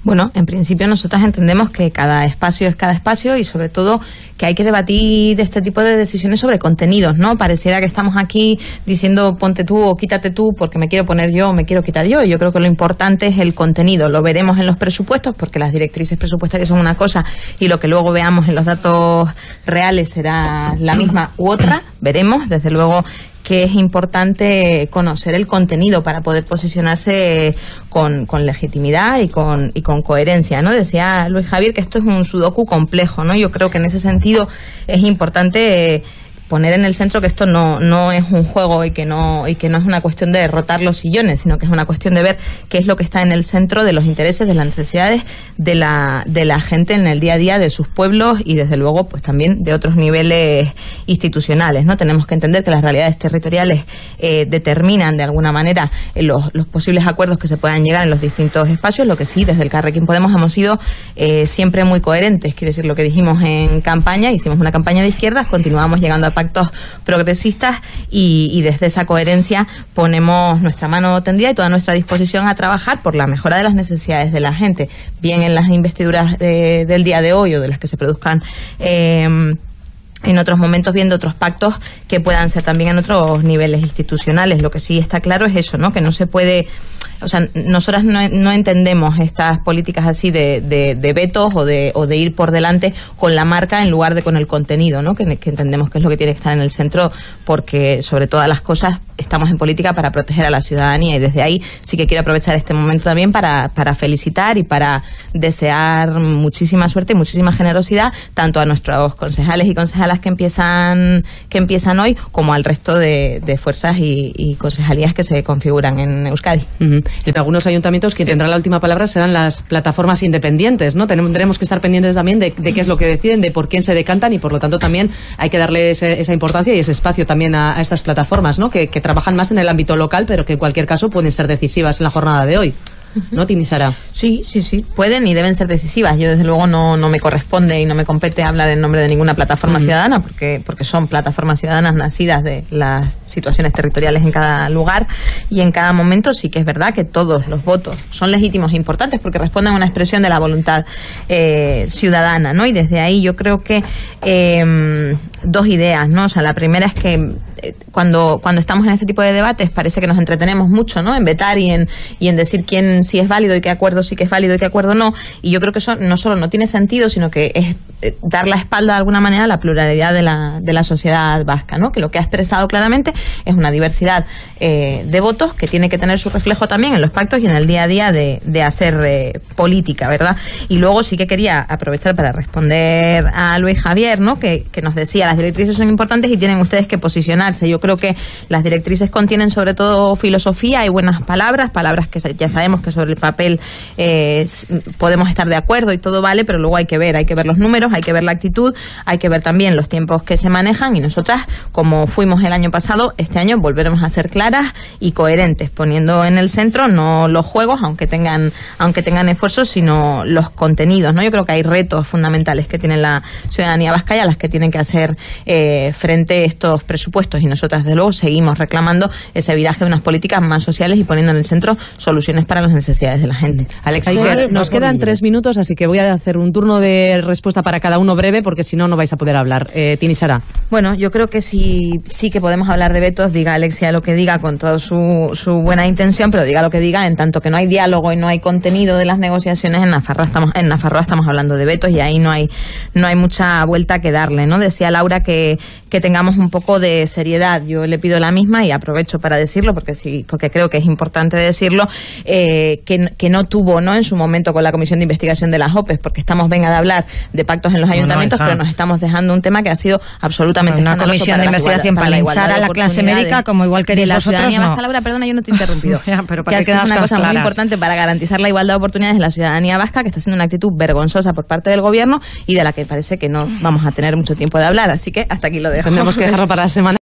Bueno, en principio nosotras entendemos que cada espacio es cada espacio y sobre todo que hay que debatir este tipo de decisiones sobre contenidos, ¿no? Pareciera que estamos aquí diciendo ponte tú o quítate tú porque me quiero poner yo o me quiero quitar yo. Y yo creo que lo importante es el contenido. Lo veremos en los presupuestos porque las directrices presupuestarias son una cosa y lo que luego veamos en los datos reales será la misma u otra. Veremos, desde luego, que es importante conocer el contenido para poder posicionarse con legitimidad y con coherencia, ¿no? Decía Luis Javier que esto es un sudoku complejo, ¿no? Yo creo que en ese sentido es importante poner en el centro que esto no es un juego y que no es una cuestión de derrotar los sillones, sino que es una cuestión de ver qué es lo que está en el centro de los intereses, de las necesidades de la gente en el día a día de sus pueblos y desde luego pues también de otros niveles institucionales, ¿no? Tenemos que entender que las realidades territoriales determinan de alguna manera los posibles acuerdos que se puedan llegar en los distintos espacios. Lo que sí, desde el Carrequín Podemos hemos sido siempre muy coherentes, quiero decir, lo que dijimos en campaña, hicimos una campaña de izquierdas, continuamos llegando a pactos progresistas y desde esa coherencia ponemos nuestra mano tendida y toda nuestra disposición a trabajar por la mejora de las necesidades de la gente, bien en las investiduras del día de hoy o de las que se produzcan en otros momentos, viendo otros pactos que puedan ser también en otros niveles institucionales. Lo que sí está claro es eso, ¿no? Que no se puede, o sea, nosotras no entendemos estas políticas así de vetos o de ir por delante con la marca en lugar de con el contenido, ¿no? Que entendemos que es lo que tiene que estar en el centro, porque sobre todas las cosas estamos en política para proteger a la ciudadanía y desde ahí sí que quiero aprovechar este momento también para felicitar y para desear muchísima suerte y muchísima generosidad tanto a nuestros concejales y concejalas que empiezan hoy como al resto de fuerzas y concejalías que se configuran en Euskadi. En algunos ayuntamientos quien tendrá la última palabra serán las plataformas independientes, ¿no? Tendremos que estar pendientes también de qué es lo que deciden, de por quién se decantan y por lo tanto también hay que darle esa importancia y ese espacio también a estas plataformas, ¿no? Que trabajan más en el ámbito local pero que en cualquier caso pueden ser decisivas en la jornada de hoy. ¿No, Tini Sara? Sí, pueden y deben ser decisivas. Yo desde luego no me corresponde y no me compete hablar en nombre de ninguna plataforma ciudadana porque son plataformas ciudadanas nacidas de las situaciones territoriales en cada lugar y en cada momento. Sí que es verdad que todos los votos son legítimos e importantes porque responden a una expresión de la voluntad ciudadana, ¿no? Y desde ahí yo creo que dos ideas, ¿no? O sea, la primera es que cuando estamos en este tipo de debates parece que nos entretenemos mucho, ¿no? En vetar y en decir quién sí es válido y qué acuerdo sí que es válido y qué acuerdo no. Y yo creo que eso no solo no tiene sentido, sino que es dar la espalda de alguna manera a la pluralidad de la sociedad vasca, ¿no? Que lo que ha expresado claramente es una diversidad de votos que tiene que tener su reflejo también en los pactos y en el día a día de hacer política, ¿verdad? Y luego sí que quería aprovechar para responder a Luis Javier, ¿no? Que nos decía, las directrices son importantes y tienen ustedes que posicionarse. Yo creo que las directrices contienen sobre todo filosofía y buenas palabras que ya sabemos que sobre el papel podemos estar de acuerdo y todo vale, pero luego hay que ver los números, hay que ver la actitud, hay que ver también los tiempos que se manejan y nosotras, como fuimos el año pasado, este año volveremos a ser claras y coherentes, poniendo en el centro no los juegos, aunque tengan esfuerzos, sino los contenidos, ¿no? Yo creo que hay retos fundamentales que tiene la ciudadanía vasca y a las que tienen que hacer frente estos presupuestos y nosotras desde luego seguimos reclamando ese viraje de unas políticas más sociales y poniendo en el centro soluciones para las necesidades de la gente. Alex, nos quedan 3 minutos, así que voy a hacer un turno de respuesta para cada uno breve, porque si no, no vais a poder hablar. Tini Sara. Bueno, yo creo que sí que podemos hablar de vetos, diga Alexia lo que diga con toda su buena intención, pero diga lo que diga, en tanto que no hay diálogo y no hay contenido de las negociaciones, en Nafarroa estamos hablando de vetos y ahí no hay mucha vuelta que darle, ¿no? Decía Laura que tengamos un poco de seriedad. Yo le pido la misma y aprovecho para decirlo porque creo que es importante decirlo, que no tuvo, ¿no? En su momento con la Comisión de Investigación de las OPE, porque estamos de hablar de pactos en los ayuntamientos, pero nos estamos dejando un tema que ha sido absolutamente una comisión de investigación para linchar a la clase médica, como igual queréis vosotros, ciudadanía vasca. Laura, perdona, yo no te he interrumpido. Pero que es una cosa muy importante para garantizar la igualdad de oportunidades de la ciudadanía vasca, que está siendo una actitud vergonzosa por parte del gobierno y de la que parece que no vamos a tener mucho tiempo de hablar, así que hasta aquí lo dejo. Tendremos que dejarlo para la semana